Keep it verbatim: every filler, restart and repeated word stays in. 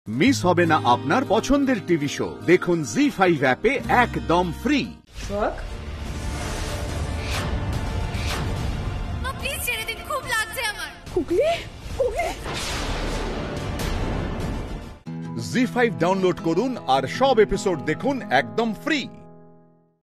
Miss হবে না আপনার পছন্দের টিভি শো। দেখুন জি ফাইভ অ্যাপে একদম ফ্রি। সোহাগ, প্লিজ ছেড়ে দিন, খুব লাগছে আমার। কুকলি কুকলি জি ফাইভ ডাউনলোড করুন আর সব এপিসোড দেখুন একদম ফ্রি।